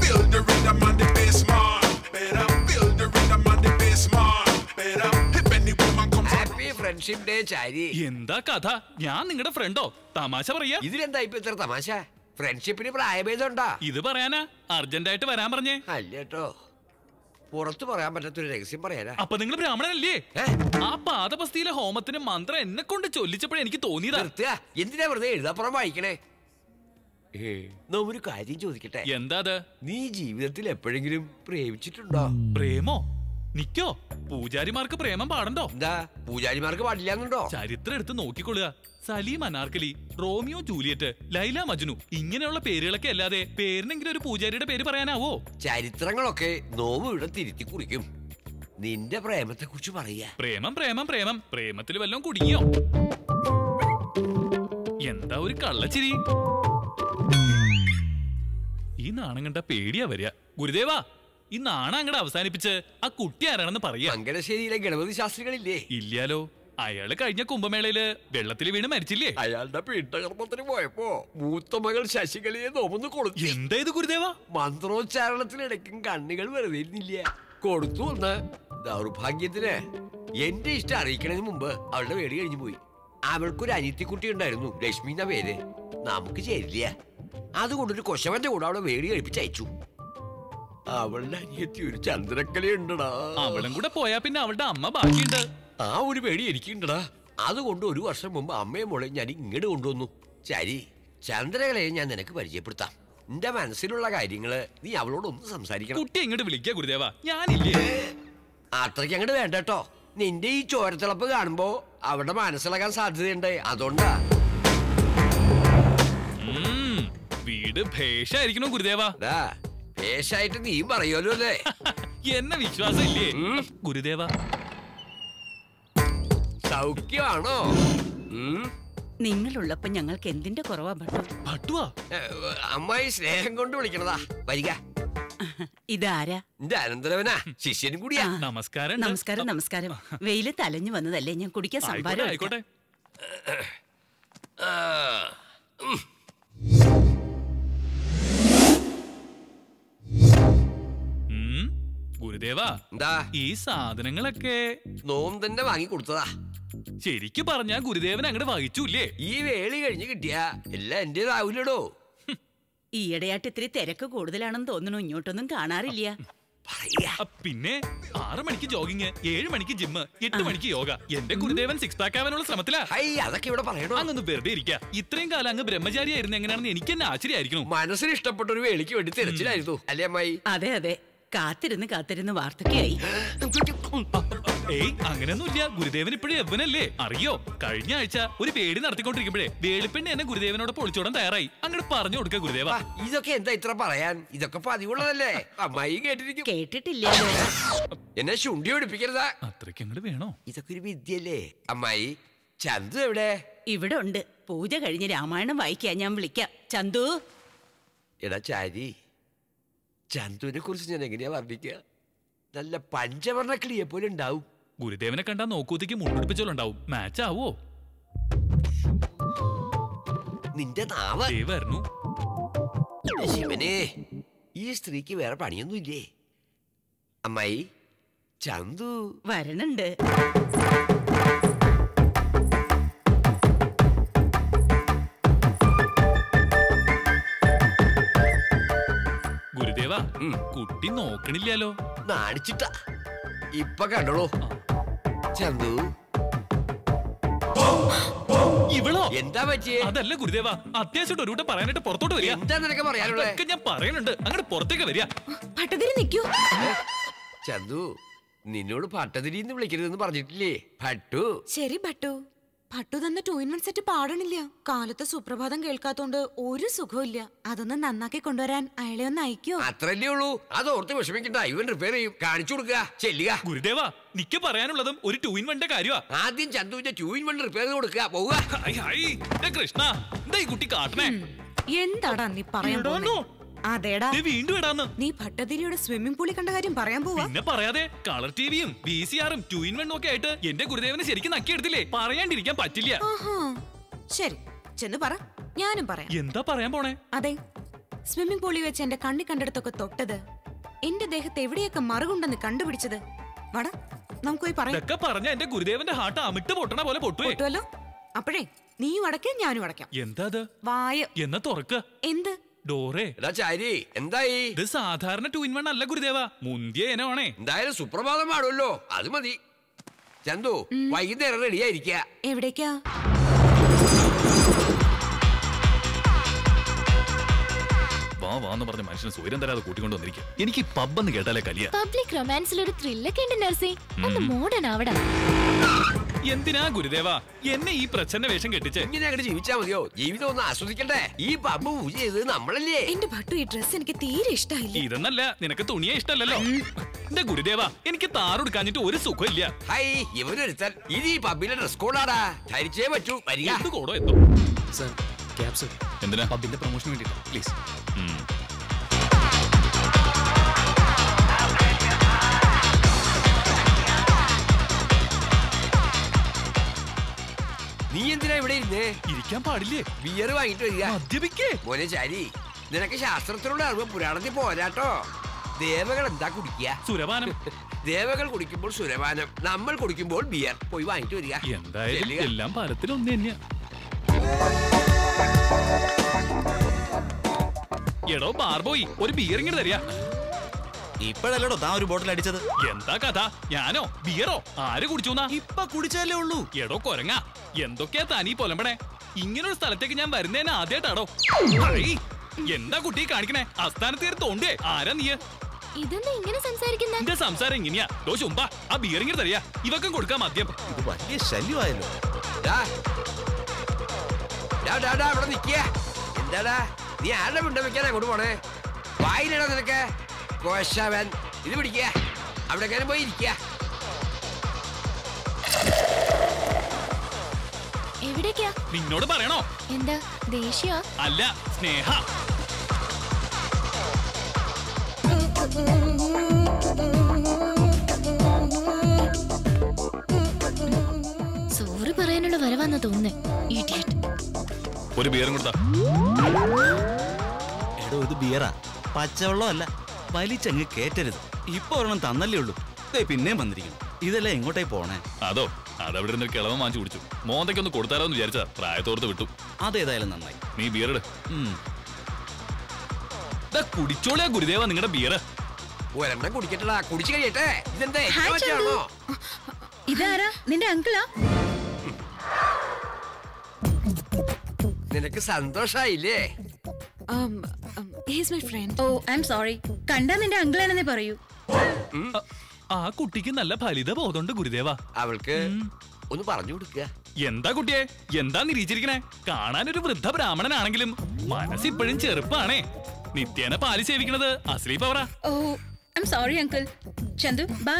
feel the rhythm and the bass, man. Better feel the rhythm and the bass, man. Better if any woman comes. Happy Friendship Day, ചാരി. എന്താ കഥ? ഞാൻ നിങ്ങളുടെ ഫ്രണ്ടോ? തമാശ പറയാ. ഇതിലെന്താ ഇപ്പൊ ഇത്ര തമാശ? ഫ്രണ്ട്ഷിപ്പിന് പ്രായഭേദമുണ്ടാ? ഇത് പറയാനാ അർജന്റായിട്ട് വരാൻ പറഞ്ഞേ. അല്ലേട്ടോ, പുറത്തു പറയാൻ പറ്റാത്തൊരു രഹസ്യം പറയാനാ. അപ്പൊ നിങ്ങൾ ബ്രാഹ്മണനല്ലേ? ആ പാദപസ്തിയിലെ ഹോമത്തിന് മന്ത്രം എന്നെ കൊണ്ട് ചൊല്ലിച്ചപ്പോഴേ എനിക്ക് തോന്നിയതാ. എന്തിനാ വെറുതെ എഴുതാപ്പുറം വായിക്കണേ? ഒരു കാര്യം ചോദിക്കട്ടെ. എന്താ അത്? നീ ജീവിതത്തിൽ എപ്പോഴെങ്കിലും പ്രേമിച്ചിട്ടുണ്ടോ? പ്രേമോ? നിക്കോ? പൂജാരിമാർക്ക് പ്രേമം പാടണ്ടോ? എന്താ പൂജാരിമാർക്ക് പാടില്ലാന്നുണ്ടോ? ചരിത്രം എടുത്ത് നോക്കിക്കൊള്ളുക. സലീം അനാർക്കലി, റോമിയോ ജൂലിയറ്റ്, ലൈല മജ്നു ഇങ്ങനെയുള്ള പേരുകളൊക്കെ അല്ലാതെ പേരിനെങ്കിലും ഒരു പൂജാരിയുടെ പേര് പറയാനാവോ? ചരിത്രങ്ങളൊക്കെ നോവ് ഇവിടെ തിരുത്തി കുറിക്കും. നിന്റെ പ്രേമത്തെ കുറിച്ച് പറയാ. പ്രേമം പ്രേമം പ്രേമം പ്രേമത്തിൽ വല്ലതും കുടുങ്ങിയോ? എന്താ ഒരു കള്ളച്ചിരി? ഈ നാണം കണ്ട പേടിയാ വരിക. ഗുരുദേവാ, ഈ നാണം അങ്ങടെ അവസാനിപ്പിച്ച് ആ കുട്ടി ആരാണെന്ന് പറയാ. മംഗലശ്ശേരിയിലെ ഗണപതി ശാസ്ത്രികളില്ലേ? ഇല്ലാലോ. അയാള് കഴിഞ്ഞ കുംഭമേളയില് വെള്ളത്തിൽ വീണ് മരിച്ചില്ലേ? അയാളുടെ പീഠകർമ്മത്തിന് പോയപ്പോ മൂത്ത മകൾ ശശികലയെ നോമ്പൊന്ന് കൊടുത്തു. എന്താ ഇത് ഗുരുദേവാ? മന്ത്രോച്ചാരണത്തിനിടയ്ക്കും കണ്ണുകൾ വെറുതെ ഇരുന്നില്ല, കൊടുത്തു. ഒന്ന് ദൗർഭാഗ്യത്തിന് എന്റെ ഇഷ്ടം അറിയിക്കണതിന് മുമ്പ് അവളുടെ വേടി കഴിഞ്ഞു പോയി. അവൾക്കൊരു അനിയത്തിക്കുട്ടി ഉണ്ടായിരുന്നു, ലക്ഷ്മി എന്ന പേര്. നമുക്ക് ചേരില്ല, അതുകൊണ്ടൊരു കൊശവന്റെ കൂടെ അവളെ വേടി കഴിപ്പിച്ച് അയച്ചു. അവളുടെ അനിയത്തി ഒരു ചന്ദ്രക്കലയുണ്ടടാ. അവളും കൂടെ പോയാ പിന്നെ അവളുടെ അമ്മ ബാക്കിയുണ്ട്. ആ ഒരു പേടി എനിക്കുണ്ടടാ. അതുകൊണ്ട് ഒരു വർഷം മുമ്പ് അമ്മയും മോളെ ഞാൻ ഇങ്ങോട്ട് കൊണ്ടുവന്നു. ചരി, ചന്ദ്രകലയെ ഞാൻ നിനക്ക് പരിചയപ്പെടുത്താം. നിന്റെ മനസ്സിലുള്ള കാര്യങ്ങള് നീ അവളോടൊന്ന് സംസാരിക്കണം. കുട്ടി ഇങ്ങോട്ട് വിളിക്കാ ഗുരുദേവാ, ഞാനില്ലേ. അത്രയ്ക്ക് അങ്ങോട്ട് വേണ്ട കേട്ടോ. നിന്റെ ഈ ചോരത്തിളപ്പ് കാണുമ്പോ അവളുടെ മനസ്സിലാക്കാൻ സാധ്യതയുണ്ട്, അതുകൊണ്ടാ. വീട് ഭേഷായിരിക്കണോ ഗുരുദേവാ? ഭേഷായിട്ട് നീയും പറയുമല്ലോ അല്ലേ? എന്നെ വിശ്വാസം ഇല്ലേ ഗുരുദേവാ? സൗഖ്യമാണോ? നിങ്ങളുള്ളപ്പോ ഞങ്ങൾക്ക് എന്തിന്റെ കുറവാ ഭട്ടുവാ? അമ്മായി സ്നേഹം കൊണ്ട് വിളിക്കണതാ. വരിക. ഇതാരാ? എന്റെ അനന്തരവനാ, ശിഷ്യനും കൂടിയാ. നമസ്കാരം. നമസ്കാരം നമസ്കാരം. വെയില് തലഞ്ഞു വന്നതല്ലേ, ഞാൻ കുടിക്കാൻ സംഭാരം. ആയിക്കോട്ടെ. ഗുരുദേവാ, എന്താ ഈ സാധനങ്ങളൊക്കെ നോമ്പ് വാങ്ങി കൊടുത്തതാ. ശരിക്കും പറഞ്ഞാ ഗുരുദേവൻ അങ്ങോട്ട് വഹിച്ചൂല്ലേ? ഈ വേളി കഴിഞ്ഞ് കിട്ടിയാ എല്ലാം എന്റേതാവൂലടോ. ഈയിടെയായിട്ട് ഇത്തിരി തിരക്ക് കൂടുതലാണെന്ന് തോന്നുന്നു, ഇങ്ങോട്ടൊന്നും കാണാറില്ല. പിന്നെ 6 മണിക്ക് ജോഗിങ്, 7 മണിക്ക് ജിമ്മ്, 8 മണിക്ക് യോഗ. എന്റെ ഗുരുദേവൻ 6 പാക്ക് ആവാനുള്ള ശ്രമത്തിലാ. അതൊക്കെ ഇവിടെ പറയണോ? അങ്ങൊന്ന് വെറുതെ ഇരിക്കുക. ഇത്രയും കാലം അങ്ങ് ബ്രഹ്മചാരിയായിരുന്നു എങ്ങനെയാണെന്ന് എനിക്ക് തന്നെ ആശ്ചര്യമായിരിക്കുന്നു. മനസ്സിന് ഇഷ്ടപ്പെട്ട ഒരു വേളിക്ക് വേണ്ടി തിരച്ചിലായിരുന്നു അല്ലേ അമ്മായി? അതെ അതെ, കാത്തിരുന്ന് വാർത്തക്കായി. ഏയ് അങ്ങനെയൊന്നുമില്ല. ഗുരുദേവൻ ഇപ്പോഴും യവ്വനല്ലേ, അറിയോ? കഴിഞ്ഞ ആഴ്ച ഒരു പേടി നടത്തിക്കൊണ്ടിരിക്കുമ്പോഴേ വേളിപ്പെണ്ണി എന്നെ ഗുരുദേവനോട് പൊളിച്ചോടാൻ തയ്യാറായി. അങ്ങോട്ട് പറഞ്ഞു കൊടുക്ക ഗുരുദേവ. ഇതൊക്കെ എന്താ ഇത്ര പറയാൻ? ഇതൊക്കെ പതിവുള്ളതല്ലേ? അമ്മായി കേട്ടിട്ടില്ല. എന്നെ ശുണ്ടി പിടിപ്പിക്കരുതാ. അത്രയ്ക്ക് അങ്ങോട്ട് വേണോ? ഇതൊക്കെ ഒരു വിദ്യല്ലേ അമ്മായി. ചന്തു എവിടെ? ഇവിടെ ഉണ്ട്. പൂജ കഴിഞ്ഞ് രാമായണം വായിക്കാൻ ഞാൻ വിളിക്കാം. ചന്തു. എടാ ചാരി, ചന്തുവിനെ കുറിച്ച് ഞാൻ എങ്ങനെയാ വർണ്ണിക്കുക? നല്ല പഞ്ചവർണ്ണ കിളിയെ പോലെ ഉണ്ടാവും. ഗുരുദേവനെ കണ്ടാ നോക്കൂത്തേക്ക് മുണ്ടുപിടിച്ചോളുണ്ടാവും. മാച്ച് ആവോ? നിന്റെ നാവ് വരുന്നു. ശിവനെ, ഈ സ്ത്രീക്ക് വേറെ പണിയൊന്നുമില്ലേ? അമ്മായി, ചന്തു വരണുണ്ട്. ഗുരുദേവാ, കുട്ടി നോക്കണില്ലല്ലോ. നാണിച്ചിട്ടാ. ഇപ്പൊ കണ്ടോളൂ. ചന്തു, ഇവളോ? എന്താ പറ്റിയേ? അതല്ല ഗുരുദേവാ, അത്യാവശ്യം ഒരു കൂട്ടം പറയാനായിട്ട് പുറത്തോട്ട് വരിക. എന്താ നിനക്ക് പറയാനുള്ളത്? ഞാൻ പറയുന്നുണ്ട്, അങ്ങോട്ട് പുറത്തേക്ക് വരിക. ഭട്ടതിരി നിൽക്കൂ. ചന്തു, നിന്നോട് ഭട്ടതിരിന്ന് വിളിക്കരുതെന്ന് പറഞ്ഞിട്ടില്ലേ? ഭട്ടു. ശരി ഭട്ടു. ഭട്ടു തന്നെ 2-in-1 സെറ്റ് പാടണില്ല. കാലത്ത് സുപ്രഭാതം കേൾക്കാത്തോണ്ട് ഒരു സുഖമില്ല. അതൊന്ന് നന്നാക്കി കൊണ്ടുവരാൻ അയാളെ ഒന്ന് അയക്കോ? അത്രല്ലേ ഉള്ളൂ. അതോർത്ത് വിഷമിക്കണ്ട, ഇവൻ റിപ്പയർ ചെയ്യും. കാണിച്ചു കൊടുക്കുക, ചെല്ലുക. ഗുരുദേവാ, നിക്ക് പറയാനുള്ളതും ഒരു 2-in-1 കാര്യമാ. ആദ്യം ചന്തുവിന്റെ 2-in-1 റിപ്പയർ ചെയ്ത് കൊടുക്കുക. പോവുക. കൃഷ്ണ, എന്താ ഈ കുട്ടി കാട്ടണേ? എന്താടാ നീ പറയാൻ പോകുന്നേ? അതേടാ, വീണ്ടും ഇടാന്ന്. നീ ഭട്ടതിരിയുടെ സ്വിമ്മിംഗ് പൂളിൽ കണ്ട കാര്യം പറയാൻ പോവാ? പിന്നെ പറയാതെ, കളർ ടിവിയും VCRും 2-in-1 ഒക്കെ ആയിട്ട് എന്റെ ഗുരുദേവനെ ശരിക്കും നക്കിയെടുത്തില്ലേ? പറയാണ്ടിരിക്കാൻ പറ്റില്ല. ശരി, ചെന്ന് പറ, ഞാനും പറയാം. എന്താ പറയാൻ പോണേ? അതെ, സ്വിമ്മിംഗ് പൂളിൽ വെച്ച് എന്റെ കണ്ണി കണ്ടെടുത്തൊക്കെ തൊട്ടത്, എന്റെ ദേഹത്ത് എവിടെയൊക്കെ മറുകുണ്ടെന്ന് കണ്ടുപിടിച്ചത്. വട നമുക്ക് പോയി പറയാം. ഇതൊക്കെ പറഞ്ഞ എന്റെ ഗുരുദേവന്റെ ഹാർട്ട് അമിട്ട് പൊട്ടണ പോലെ പൊട്ടുവേ. പൊട്ടുവല്ലോ. അപ്പോഴേ നീയും അടയ്ക്കാം ഞാനും അടയ്ക്കാം. എന്താ അത്? വായ. എന്നാ തുറക്ക. എന്ത്? ഡോറേ. എടാ ചാരി, എന്തായി? ഇത് സാധാരണ 2-in-1 അല്ല ഗുരുദേവ, മുന്തിയ ഇനമാണേ. എന്തായാലും സുപ്രഭാതം പാടുമല്ലോ, അത് മതി. ചന്തു, വൈകുന്നേരം റെഡിയായിരിക്ക. എവിടേക്കാ? വാന്ന് പറഞ്ഞ മനുഷ്യന് സൂര്യൻ തരാതെ കൂട്ടിക്കൊണ്ട് വന്നിരിക്കും. എനിക്ക് പബ്ബെന്ന് കേട്ടാലേ കലിയ. പബ്ലിക് റൊമാൻസിൽ ഒരു ത്രില്ലൊക്കെ ഉണ്ട് നർസി. ഒന്ന് മോഡേൺ ആവടാ. എന്തിനാ ഗുരുദേവ എന്നെ ഈ പ്രച്ഛന്ന വേഷം കെട്ടിച്ച്? ഇങ്ങനെ അങ്ങോട്ട് ജീവിച്ചാ മതിയോ? ജീവിതം ഒന്ന് ആസ്വദിക്കണ്ടേ? ഈ പബ്ബ് പൂജ ചെയ്തത് നമ്മളല്ലേ? എന്റെ ഭട്ടു, ഈ ഡ്രസ് എനിക്ക് തീരെ ഇഷ്ടമായില്ല. ഇതെന്നല്ല, നിനക്ക് തുണിയെ ഇഷ്ടമല്ലല്ലോ. എന്റെ ഗുരുദേവ എനിക്ക് താറെടുക്കാഞ്ഞിട്ട് ഒരു സുഖമില്ല. ഹൈ, ഇവനൊരുത്തൻ. ഇത് ഈ പബ്ബിലെ ഡ്രസ് കോഡാടാ, ധരിച്ചേ പറ്റൂ. വരിക. എന്ത് കോടോ എന്തോ. Sir, cab sir. എന്തിനാ? പബ്ബിന്റെ പ്രൊമോഷന് വേണ്ടിട്ടാ, പ്ലീസ്. നീ എന്തിനാ ഇവിടെ ഇരുന്നേ? ഇരിക്കാൻ പാടില്ലേ? ബിയർ വാങ്ങിട്ട് വരിക. മദ്യപിക്കേ? മോനെ ചാരി, നിനക്ക് ശാസ്ത്രത്തിലുള്ള അറിവ് പുരാണത്തിൽ പോരാട്ടോ. ദേവകൾ എന്താ കുടിക്കുക? സുരപാനം. ദേവകൾ കുടിക്കുമ്പോൾ സുരപാനം, നമ്മൾ കുടിക്കുമ്പോൾ ബിയർ. പോയി വാങ്ങിട്ട് വരിക. എന്തായാലും എല്ലാം പാലത്തിൽ ഒന്ന് തന്നെയാ. എടോ ബാർബോയി, ഒരു ബിയർ ഇങ്ങനെ തരിക. ഇപ്പഴല്ലേടോ താൻ ഒരു ബോട്ടിൽ അടിച്ചത്. എന്താ കഥ? ഞാനോ ബിയറോ? ആര് കുടിച്ചൂന്നാ? ഇപ്പൊ കുടിച്ചല്ലേ ഉള്ളൂ. എടോ കൊരങ്ങ, എന്തൊക്കെയാ താനീ പൊലമ്പണേ? ഇങ്ങനൊരു സ്ഥലത്തേക്ക് ഞാൻ വരുന്നേനെ ആദ്യമായിട്ടാടോ. എന്താ കുട്ടി കാണിക്കണേ? അസ്ഥാനത്ത് തോണ്ടേ? ആരാ നീ? ഇതെന്താ ഇങ്ങനെ സംസാരിക്കുന്ന? എന്റെ സംസാരം ഇങ്ങനെയാ. ദോ ചുമ്പാ, ആ ബിയർ ഇങ്ങനെ തരിക. ഇവക്കും കൊടുക്കാൻ മദ്യം. ഇത് വലിയ ശല്യമായല്ലോ. അവിടെ നിക്കുക. എന്താടാ നീ ആരുടെ മുണ്ട വെക്കാൻ അങ്ങോട്ട് പോണേ? വായിലടാ നിനക്ക് കോശവൻ. ഇത് പിടിക്കുക, അവിടെ പോയി ഇരിക്കുക. എവിടേക്കാ? നിന്നോട് പറയണോ? എന്താ ദേഷ്യ? അല്ല, സ്നേഹ. സോറി പറയാനുള്ള വരവാന്നാ തോന്നുന്നേ. ഇഡിയറ്റ്. ഒരു ബിയറും കൊടുത്താ. എടോ ഇത് ബിയറാ, പച്ചവെള്ളം അല്ല. വലിച്ചങ്ങ് കേറ്റരുത്. ഇപ്പൊ ഒരെണ്ണം തന്നല്ലേ ഉള്ളൂ, പിന്നെയും വന്നിരിക്കുന്നു. ഇതെല്ലാം എങ്ങോട്ടേ പോണേ? അതോ, അതവിടെ ഇരുന്ന് കിളവൻ വാങ്ങിച്ചു കുടിച്ചു. മോന്തയ്ക്കൊന്ന് കൊടുത്താലോ എന്ന് വിചാരിച്ചാ പ്രായത്തോർത്ത് വിട്ടു. അതേതായാലും നന്നായി. നീ ബിയർ ഇട്. കുടിച്ചോളിയാ ഗുരുദേവ നിങ്ങളുടെ ബിയർ. ഒരെണ്ണം കുടിക്കട്ടടാ, കുടിച്ചു കഴിയട്ടെ. ഇതെന്താ ആണോ? ഇതാരാ? നിന്റെ അങ്കിളാ? നിനക്ക് സന്തോഷായില്ലേ? He's my friend. ഓ, ഐ എം സോറി. കണ്ടാ നിന്റെ അങ്കിളാണെന്നേ പറയൂ. ആ കുട്ടിക്ക് നല്ല ഫലിത ബോധമുണ്ട് ഗുരുദേവ. അവൾക്ക് ഒന്ന് പറഞ്ഞു കൊടുക്കുക. എന്താ കുട്ടിയെ, എന്താ നിരീച്ചിരിക്കണേ? കാണാനൊരു വൃദ്ധ ബ്രാഹ്മണനാണെങ്കിലും മനസ്സിപ്പോഴും ചെറുപ്പാണേ. നിത്യേന പാല് സേവിക്കണത് അസ്ലീപ് അവറാ. ഓ, I'm sorry uncle. Chandu, bye.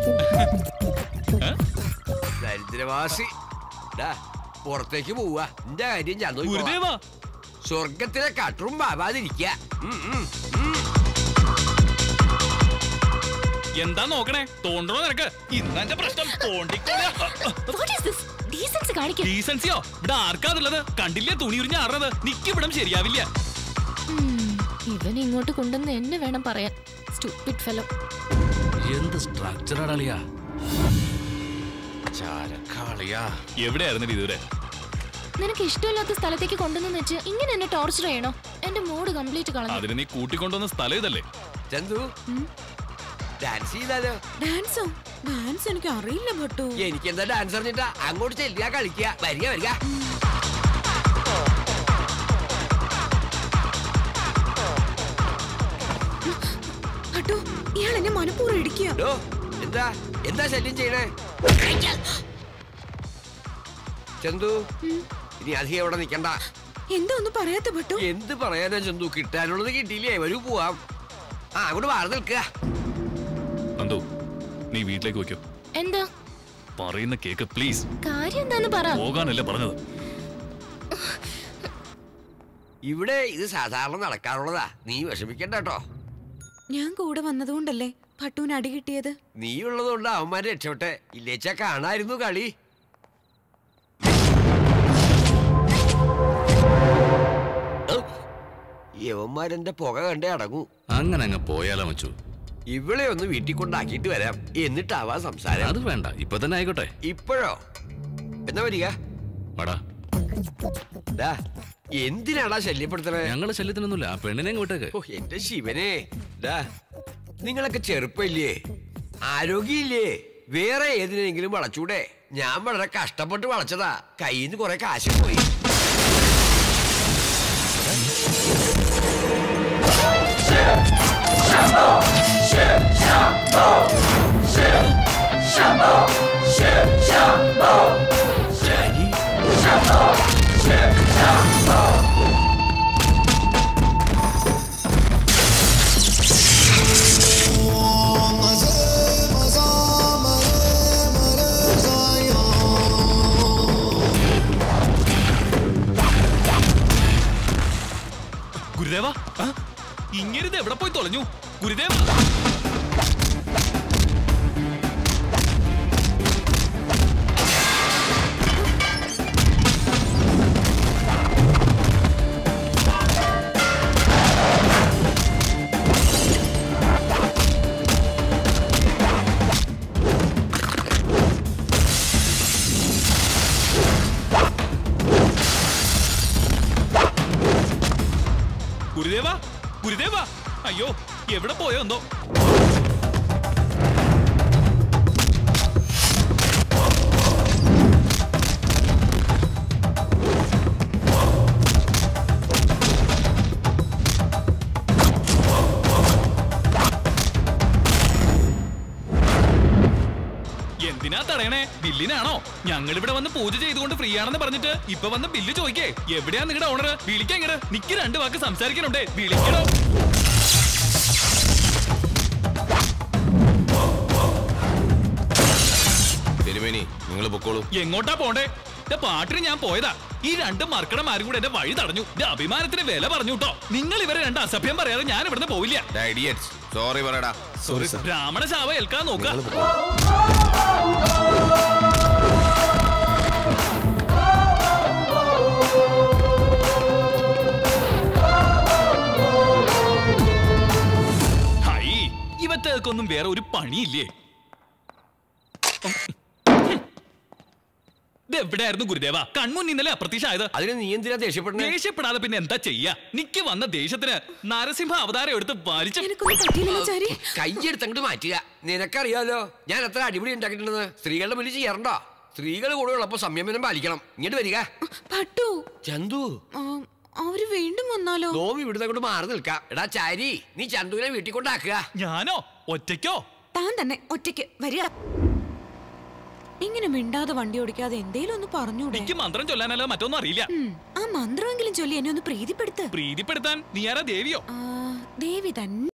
ദരിദ്രവാസി. പുറത്തേക്ക് പോവുക. എന്റെ കാര്യം ചന്തു. ഗുരുദേവ, സ്വർഗത്തിലെ കട്ടറും പാവാതിരിക്കുക. എന്താ നോക്കണേ? തോണ്ടണോ നിനക്ക്? ഇന്നെ പ്രശ്നം തോണ്ടിക്കോളാ. ഡീസൻസിയോ? ഇവിടെ ആർക്കാതുള്ളത്? കണ്ടില്ലേ തുണി ഉരിഞ്ഞ് ആടുന്നത്? നിക്കിവിടം ശരിയാവില്ല. ഇവൻ ഇങ്ങോട്ട് കൊണ്ടുവന്ന് എന്നെ വേണം പറയാൻ. Stupid fellow. എന്ത് സ്ട്രക്ചറാളിയാ. എവിടെയായിരുന്നു ഇതുവരെ? നിനക്ക് ഇഷ്ടമില്ലാത്ത സ്ഥലത്തേക്ക് കൊണ്ടുവന്ന് വെച്ച് ഇങ്ങനെ എന്നെ ടോർച്ചർ ചെയ്യണോ? എന്റെ മൂഡ് കംപ്ലീറ്റ് കളഞ്ഞു. അതിന് നീ കൂട്ടിക്കൊണ്ടുവന്ന സ്ഥലം ഇതല്ലേ? ചന്തു, ഡാൻസ് ചെയ്താലോ? ഡാൻസോ? ഡാൻസ് എനിക്ക് അറിയില്ല ഭട്ടു. എനിക്ക് എന്താ ഡാൻസ് അറിഞ്ഞിട്ടാ? അങ്ങോട്ട് ചെല്ലുക, കളിക്കുക. വരിക വരിക. ഭട്ടു, ഇയാൾ എന്നെ മനഃപൂർവ്വം ഇടിക്കുക. എന്താ എന്താ ശല്യം ചെയ്യണേ? ചന്തു, ഇനി അധികം എവിടെ നിക്കണ്ട. എന്താ ഒന്നും പറയാത്ത ഭട്ടു? എന്ത് പറയാനാ ചന്തു? കിട്ടാനുള്ളത് കിട്ടിയില്ലേ? വരൂ പോവാം. അങ്ങോട്ട് മാറി നിൽക്കുക. നന്ദു, നീ വീട്ടിലേക്ക് വയ്ക്കോ. എന്താ പറയുന്ന കേക്ക് പ്ലീസ്. കാര്യം എന്താന്ന് പറ. പോകാനല്ലേ പറഞ്ഞത്? ഇവിടെ ഇത് സാധാരണ നടക്കാറുള്ളതാ. നീ വിഷമിക്കണ്ട കേട്ടോ. ഞാൻ കൂടെ വന്നതുകൊണ്ടല്ലേ ഭട്ടുവിന് അടി കിട്ടിയത്? നീ ഉള്ളതുകൊണ്ട് അവന്മാരെ രക്ഷപ്പെട്ടെ. ഇല്ലേച്ചാ കാണായിരുന്നു കളി. യവന്മാരെന്റെ പുക കണ്ടേ അടങ്ങൂ. അങ്ങനെ അങ്ങ് പോയാലോ മച്ചു? ഇവളെ ഒന്ന് വീട്ടിൽ കൊണ്ടാക്കിയിട്ട് വരാം, എന്നിട്ടാവാ സംസാരം. അത് വേണ്ട, ഇപ്പൊ തന്നെ ആയിക്കോട്ടെ. ഇപ്പോഴോ? എന്നാ വരിക. വാടാ. എന്തിനാടാ ശല്യപ്പെടുത്തണേ? ഞങ്ങള് ശല്യത്തിനൊന്നുമില്ല, ആ പെണ്ണിനെ വിട്ടേക്ക്. ഓ എന്റെ ശിവനെ, നിങ്ങളൊക്കെ ചെറുപ്പല്ലേ, ആരോഗ്യമില്ലേ? വേറെ ഏതിനെങ്കിലും വളച്ചൂടെ? ഞാൻ വളരെ കഷ്ടപ്പെട്ട് വളച്ചതാ, കയ്യിൽ നിന്ന് കുറെ കാശ് പോയി. ഗുരുദേവ, ഇങ്ങനെ എവിടെ പോയി തൊലഞ്ഞു? ഗുരുദേവ, ഗുരുദേവ, ഗുരുദേവ, അയ്യോ എവിടെ പോയോ എന്തോ. എന്തിനാ തടയണേ? ബില്ലിനാണോ? ഞങ്ങളിവിടെ വന്ന് പൂജ ചെയ്തുകൊണ്ട് ഫ്രീ ആണെന്ന് പറഞ്ഞിട്ട് ഇപ്പൊ വന്ന് ബില്ല് ചോദിക്കേ. എവിടെയാ നിങ്ങളുടെ ഓണർ? വിളിക്കാങ്ങട്. നിക്ക് 2 വാക്ക് സംസാരിക്കണുണ്ടേ, വിളിക്കണോ? തിരുമേനി, നിങ്ങൾ പൊക്കോളൂ. എങ്ങോട്ടാ പോണ്ടേ? പാട്ടിന് ഞാൻ പോയതാ. ഈ 2 മർക്കടന്മാരും കൂടെ എന്റെ വഴി തടഞ്ഞു. അഭിമാനത്തിന് വില പറഞ്ഞു കേട്ടോ. നിങ്ങൾ ഇവരെ 2 അസഭ്യം പറയാതെ ഞാൻ ഇവിടുന്ന് പോവില്ല. സോറി പറയടാ. ബ്രാഹ്മണ ശാപ ഏൽക്കാൻ നോക്ക. ഹൈ, ഇവറ്റേക്കൊന്നും വേറെ ഒരു പണിയില്ലേ? എവിടെയായിരുന്നു ഗുരുദേവ? കൺമുൻ ഇന്നലെ അപ്രത്യക്ഷമായത്. അതിന് നീ എന്തിനാ ദേഷ്യപ്പെടുന്നത്? ദേഷ്യപ്പെടാതെ പിന്നെ എന്താ ചെയ്യാ? നിക്ക് വന്ന ദേഷ്യത്തിന് നരസിംഹ അവതാരം എടുത്ത് വലിച്ചു. കൈയെടുത്തങ്ങോട്ട് മാറ്റുക. നിനക്കറിയാലോ ഞാൻ എത്ര അടിപൊളി ഉണ്ടാക്കിയിട്ടുണ്ടെന്ന്. സ്ത്രീകളുടെ മുന്നിൽ ചെയ്യാറുണ്ടോ? സ്ത്രീകൾ കൂടെ ഉള്ളപ്പോ സംയമനം പാലിക്കണം. ഇങ്ങോട്ട് വരിക. പട്ടു, ചന്തു, അവര് വീണ്ടും വന്നാലോ? നോം ഇവിടുന്ന് കൊണ്ട് മാറി നിൽക്കാം. എടാ ചാരി, നീ ചന്തുവിനെ വീട്ടിൽ കൊണ്ടാക്കുക. ഞാനോ? ഒറ്റയ്ക്കോ? താൻ തന്നെ ഒറ്റയ്ക്ക് വരിക. ഇങ്ങനെ മിണ്ടാതെ വണ്ടി ഓടിക്കാതെ എന്തേലും ഒന്ന് പറഞ്ഞൂടെ? എനിക്ക് മന്ത്രം ചൊല്ലാനല്ലോ മറ്റൊന്നും അറിയില്ല. ആ മന്ത്രമെങ്കിലും ചൊല്ലി എന്നെ ഒന്ന് പ്രീതിപ്പെടുത്ത്. പ്രീതിപ്പെടുത്താൻ നീ ആരാ? ദേവിയോ? ദേവി തന്നെ.